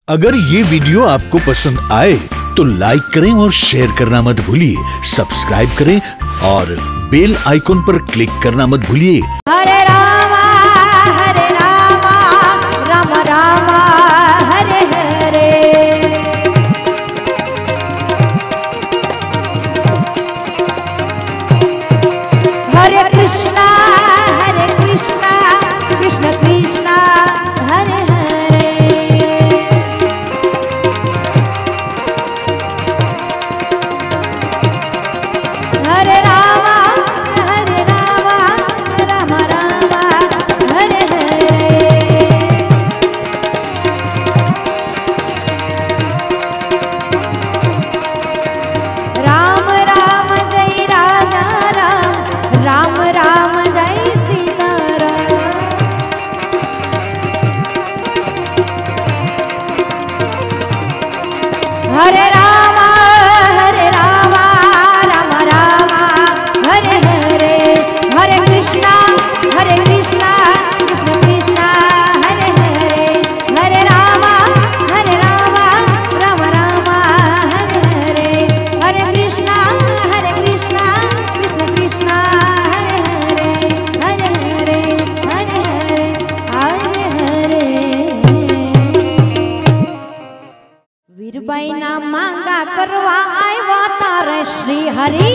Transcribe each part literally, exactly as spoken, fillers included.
अगर ये वीडियो आपको पसंद आए तो लाइक करें और शेयर करना मत भूलिए। सब्सक्राइब करें और बेल आइकॉन पर क्लिक करना मत भूलिए। हरे रामा हरे रामा राम राम हरे हरे। हरे कृष्णा हरे कृष्णा कृष्ण कृष्णा हरे हरे। हरे रामा हरे रामा राम राम हरे हरे। राम राम जय राजा राम राम राम जय सीता राम। हरे रामा हरे रामा राम राम हरे हरे। हरे कृष्णा हरे कृष्णा कृष्ण कृष्णा हरे हरे। हरे रामा हरे रामा राम राम हरे हरे। हरे कृष्णा हरे कृष्णा कृष्ण कृष्णा हरे हरे। हरे हरे हरे हरे हरे हरे। वीरबाई ना मांगा करवा आया तारे श्री हरि।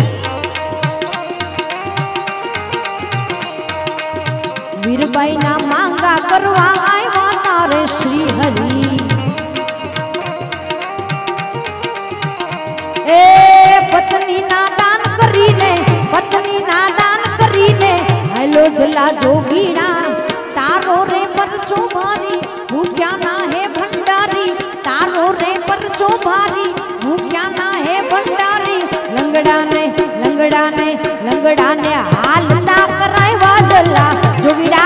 वीरबाई ना मांगा करवा आया तारे श्री हरि। ए पत्नी ना दान करी ने पत्नी ना दान करी ने हेलो जला जोगीना तारो रे परचो भारी भूख्या ना है भंडारी। तारो रे परचो भारी भूख्या ना है भंडारी। लंगड़ा ने लंगड़ा ने लंगड़ा ने हाल ना कराय वाजला जोगीड़ा।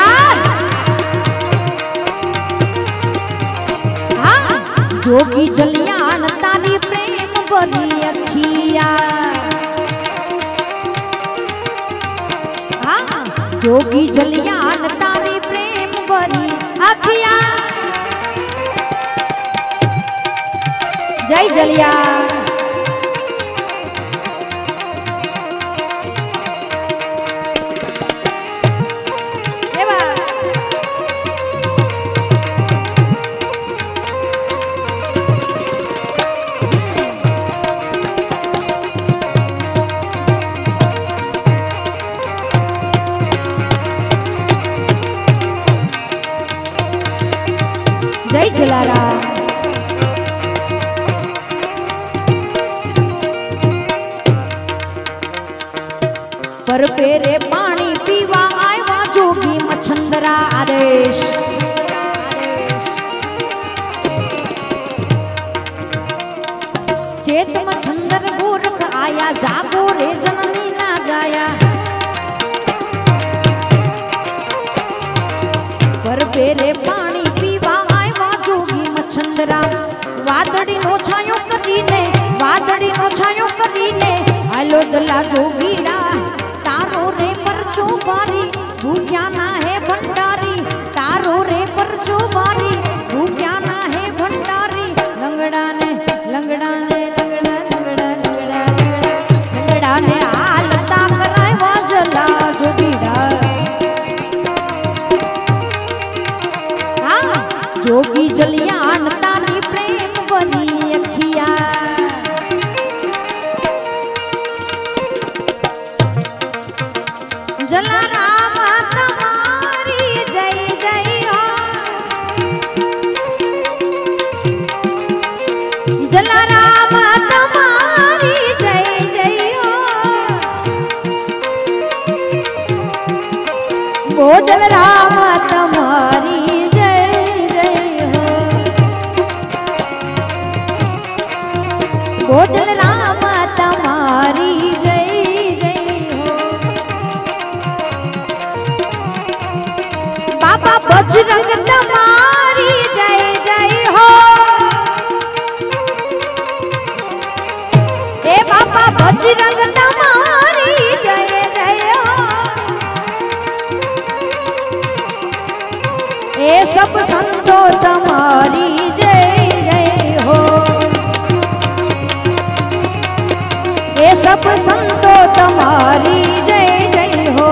हाँ जोगी जलियान तारी प्रेम भरी अखिया। हाँ जोगी जलियान तारी प्रेम भरी अखिया। जय जलिया। जय जलाराम। पर पेरे पानी पीवा आया जोगी मछंदरा आदेश। चेत मछंदर गोरख आया जागो रे जननी ना जाया। पर पेरे पानी पीवा आया जोगी मछंदरा। वादड़ी नो छायो करी ने वादड़ी नो छायो करी ने हालो जला जोगीड़ा। तारो रे परचो भारी भूख्या ना है भंडारी। तारो रे परचो भारी भूख्या ना है भंडारी। लंगड़ा ने लंगड़ा ने लंगड़ा लंगड़ा लंगड़ा लंगड़ा ने हालता कराय वाजला जोगीड़ा। हाँ जोगी जलियान तारी प्रेम भरी अखिया। जला राम तुम्हारी जय जय हो। जला राम तुम्हारी जय जय हो। वो जल राम तुम्हारी जय जय हो। वो जल राम तुम्हारी जय बाबा बजरंग तुम्हारी जय जय हो। ए बाबा बजरंग तुम्हारी जय जय हो। ए सब संतो तुम्हारी जय सब संतो तुम्हारी जय जय हो।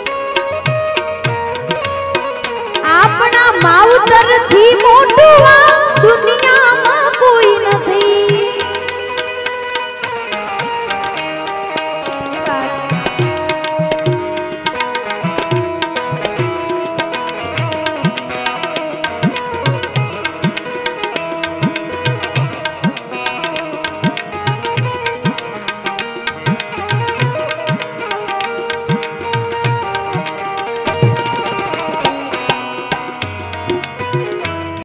માવતર થી મોટું